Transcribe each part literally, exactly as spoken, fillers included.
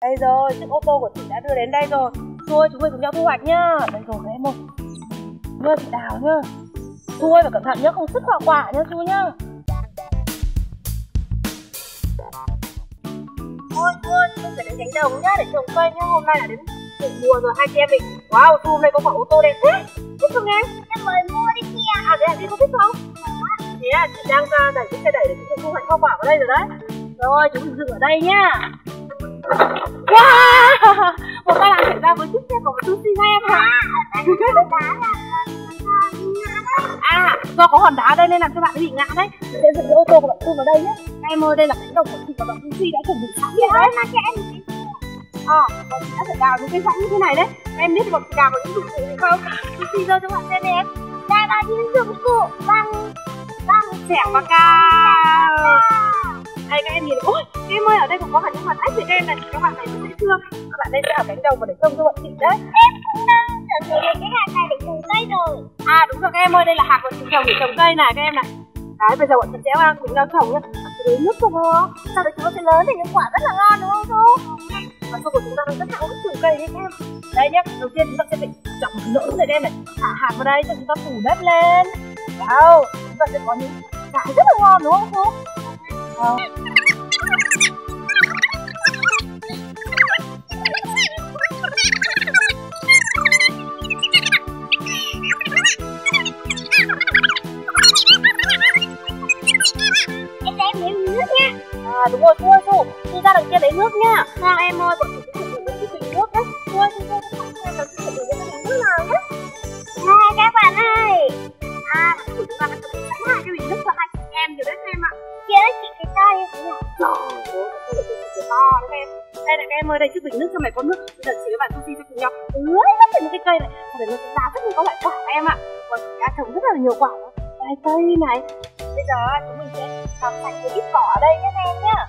Đây rồi, chiếc ô tô của chị đã đưa đến đây rồi. Su ơi, chúng mình cùng nhau thu hoạch nhá. Đây rồi các em ơi. Nhớ chị Đào nhá. Su ơi, phải cẩn thận nhá, không sứt quả quả nhá Su nhá. Thôi, thôi, mình phải đến cánh đồng nhá để trồng cây nhá. Hôm nay là đến vụ mùa rồi, hai chị em mình. Wow, Su hôm nay có quả ô tô đẹp thế. Thích không em? Em mới mua đi kia. À, thế là đi có thích không? Thế à, chị đang ra đẩy chiếc xe đẩy để chúng mình thu hoạch hoa quả ở đây rồi đấy. Rồi, chúng mình dừng ở đây nhá. Wow, một tai nạn xảy ra với chiếc xe của một Sushi em hả? À, do có hòn đá đây nên làm cho bạn bị ngã đấy. Mình sẽ dựng cái ô tô của bạn Su vào đây nhé. Các em ơi, đây là cánh đồng của chị và bạn Sushi đã chuẩn bị sẵn rồi đấy. Mà cho em À, bọn chị đã phải đào những cây rãnh như thế này đấy. Em biết bọn chị đào vào những dụng cụ gì không? Sushi giơ cho bạn xem đi em. đây là những dụng cụ bằng bằng Xẻng và cao. Đây các em nhìn, ôi, các em ơi, ở đây còn có cả những mặt ếch với em này. Các bạn này dễ thương. Các bạn đây sẽ ở cánh đồng và để trông cho bọn chị đấy. Em cũng đang chuẩn bị cái hạt này để trồng cây rồi. À đúng rồi các em ơi, đây là hạt của chị trồng để trồng cây này các em này. Đấy, bây giờ bọn chị sẽ cùng nhau trồng nhá. Lấy nước cho nó, sau đấy chúng nó sẽ lớn thì những quả rất là ngon đúng không Su? Và Su của chúng ta đang rất háo hức trồng cây đấy các em. Đây nhá, đầu tiên chúng ta sẽ phải chọn một lỗ này em này, thả hạt vào đây cho chúng ta phủ đất lên. Wow, chúng ta sẽ có những trái rất là ngon đúng không Su? Wow. À đúng rồi, Su ơi, Su, Su ra đằng kia lấy nước nhá. Nào em ơi, bọn chị sẽ chuẩn bị những cái nước đấy. Su ơi, Su ơi, Su ơi, chuẩn bị những cái nước nào nhá. Này các bạn ơi. À, chúng ta đã chuẩn bị sẵn hai cái bình nước cho hai chị em rồi đấy em ạ. Kia đấy chị cái tay thế nào? Trời ơi, cái bình to đấy em. Đây này các em ơi, đây chiếc bình nước trong này có nước. Bây giờ chị với bạn Sushi sẽ cùng nhau tưới hết vào những cái cây này. Sau đấy nó sẽ ra rất nhiều các loại quả em ạ. Bọn chị đã trồng rất là nhiều quả đó. Đây cây này. Bây giờ chúng mình sẽ làm sạch một ít cỏ ở đây nhé các em nhá.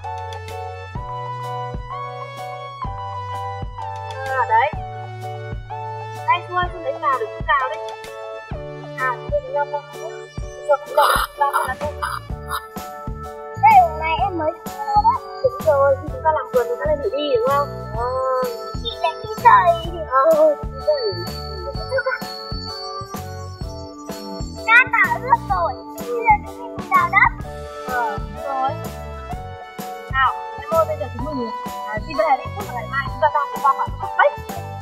À đấy. Đây Su ơi, Su lấy cào để Su cào đấy. À, chúng tôi cùng nhau con nhé. Cho con đỏ, đỏ là đây. Đây hôm nay em mới mua đó. Đúng rồi, khi chúng ta làm vườn chúng ta lên thử đi đúng không? À. Chị lại đi trời thì Ờ, đi trời. đã tạo ướt rồi. Bây giờ chúng mình cùng đào đất. Ờ, rồi. Nào, em ơi, bây giờ chúng mình à, đi về đi, không phải ngày mai chúng ta ra cái hoa quả của bách.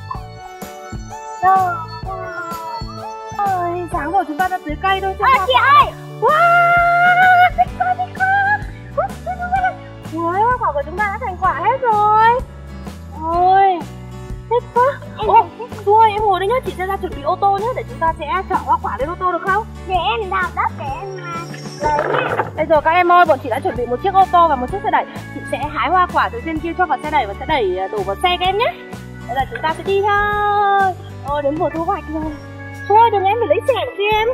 Rồi. Ôi, sáng rồi chúng ta đã tưới cây thôi. Ơ chị ơi. Wow, thích quá, thích quá. Wow, quả của chúng ta đã thành quả hết rồi. Ôi, thích quá. Ô, Su ơi, em ngồi đây nhá, chị sẽ ra chuẩn bị ô tô nhá, để chúng ta sẽ chở hoa quả lên ô tô được không? Để em đào đất để em lấy nhá. Đây rồi các em ơi, bọn chị đã chuẩn bị một chiếc ô tô và một chiếc xe đẩy. Chị sẽ hái hoa quả từ trên kia cho vào xe đẩy và sẽ đẩy đổ vào xe các em nhé. Bây giờ chúng ta sẽ đi thôi. Ôi, đến mùa thu hoạch rồi. Su ơi, đừng em phải lấy xẻng đi em.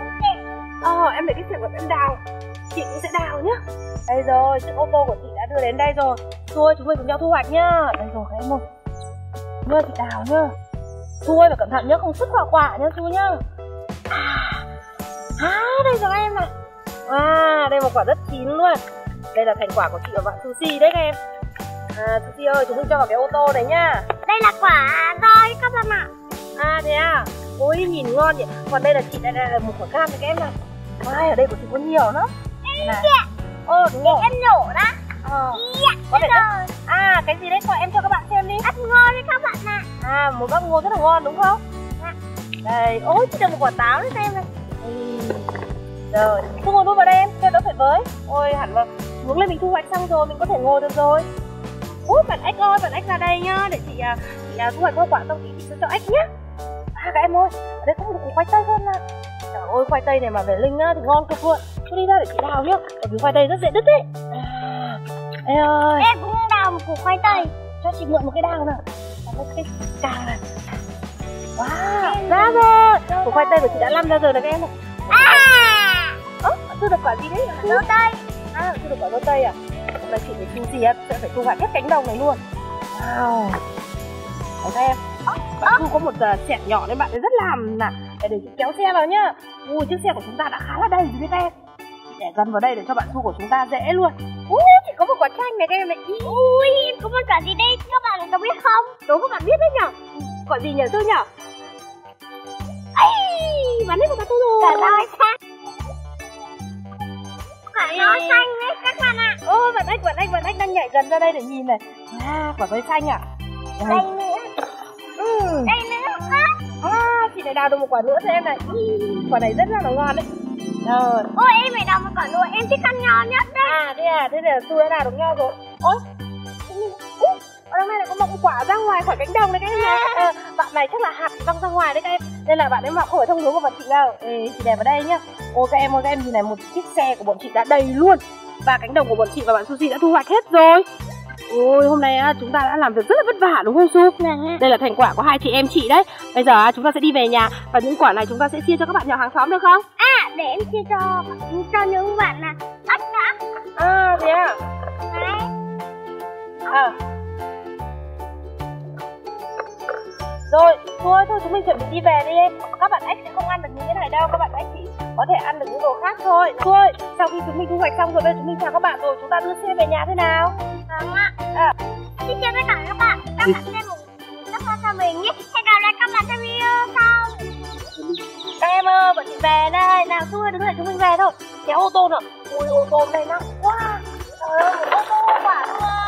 Ờ, em để cái xẻng của em đào. Chị cũng sẽ đào nhá. Đây rồi, chiếc ô tô của chị đã đưa đến đây rồi. Su ơi, chúng mình cùng nhau thu hoạch nhá. Đây rồi các em ơi. Nhớ chị đào nhá. Su ơi, phải cẩn thận nhá, không sứt quả quả nhá Su nhá. À, à đây rồi các em này. À, đây một quả rất chín luôn. Đây là thành quả của chị và bạn Sushi đấy các em. À, Sushi ơi, chúng mình cho vào cái ô tô này nhá. Đây là quả roi các bạn ạ. À thế à. Ôi nhìn ngon nhỉ. Còn đây là chị đã là một quả cam này các em này. Wow, ở đây của chị có nhiều lắm. Em kìa. Ồ đúng rồi. Em nhổ đó. Ờ. Dạ, có thể rồi. À cái gì đấy, cho em cho các bạn xem đi. Ăn ngon đấy các bạn ạ. À một bát ngô rất là ngon đúng không? Dạ. Đây, ôi chị được một quả táo đấy xem này. Ừ. Rồi, thu ngồi luôn vào đây em, cho đỡ phải với. Ôi hẳn vào, hướng lên mình thu hoạch xong rồi mình có thể ngồi được rồi. Út bạn ếch ơi, bạn ếch ra đây nhá, để chị, chị thu hoạch hoa quả xong thì chị sẽ cho ếch nhá. À các em ơi, ở đây có một củ khoai tây hơn nè. Trời ơi, khoai tây này mà về Linh á thì ngon cực luôn. Cho đi ra để chị đào nhá, bởi vì khoai tây rất dễ đứt đấy. À, ê ơi. Em cũng đào một củ khoai tây. Cho chị mượn một cái đào nào. Một cái càng này. Wow, ra rồi. Củ khoai tây của chị đã lăn ra rồi này các em này. À. Ơ, thu được quả gì đấy? Dâu tây. À, thu được quả dâu tây à? Hôm nay chị với Sushi sẽ phải thu hoạch hết cánh đồng này luôn. Wow. Đấy các em. Bạn Thu có một xẻng nhỏ nên bạn ấy rất làm nè. Để để chị kéo xe vào nhá. Ui, chiếc xe của chúng ta đã khá là đầy rồi đấy các em. Chị để gần vào đây để cho bạn Thu của chúng ta dễ luôn. Ui, chỉ có một quả chanh này các em này. Ui, có một quả gì đây? Các bạn có biết không? Đố các bạn biết đấy nhở? Quả gì nhở Thư nhở? Ấy, bắn hết vào Thư rồi. Quả nho xanh. Quả nho xanh đấy các bạn ạ. Ôi, bạn Ếch, bạn Ếch, bạn Ếch đang nhảy gần ra đây để nhìn này. À, quả dây xanh à? Đây nữa. Ừ. Đây nữa. À, chị lại đào được một quả nữa cho em này. Quả này rất là ngon đấy. Rồi. Ôi, em phải đào một quả nữa, em thích ăn nho nhất đấy. À, thế à, thế là Thư đã đào được nho rồi. Ôi, ui, ở đằng này lại có một quả ra ngoài khỏi cánh đồng đấy các em này. À, bạn này chắc là hạt văng ra ngoài đấy các em. Nên là bạn ấy mặc không phải thông hướng của bọn chị đâu. Ê, chị đẹp ở đây nhá. Ôi các em ơi, các em nhìn này, một chiếc xe của bọn chị đã đầy luôn. Và cánh đồng của bọn chị và bạn Sushi đã thu hoạch hết rồi. Ôi, hôm nay á, chúng ta đã làm việc rất là vất vả đúng không Su? Đây là thành quả của hai chị em chị đấy. Bây giờ á, chúng ta sẽ đi về nhà và những quả này chúng ta sẽ chia cho các bạn nhỏ hàng xóm được không? À, để em chia cho cho những bạn là ếch đã. À, thế à? Đấy. À. Rồi, thôi thôi chúng mình chuẩn bị đi về đi em. Các bạn ếch sẽ không ăn được những cái này đâu, các bạn ếch chỉ có thể ăn được những đồ khác thôi. Thôi, sau khi chúng mình thu hoạch xong rồi, bây giờ chúng mình chào các bạn rồi, chúng ta đưa xe về nhà thế nào? Vâng ạ. À. Xin chào tất cả các bạn. Các bạn xem một các bạn cho mình nhé. Hẹn gặp lại các bạn trong video sau. Các em ơi, bọn chị về đây. Nào Xui, đứng lại chúng mình về thôi. Kéo ô tô nữa. Ui, ô tô này nặng quá. Trời ơi, một ô tô quả luôn.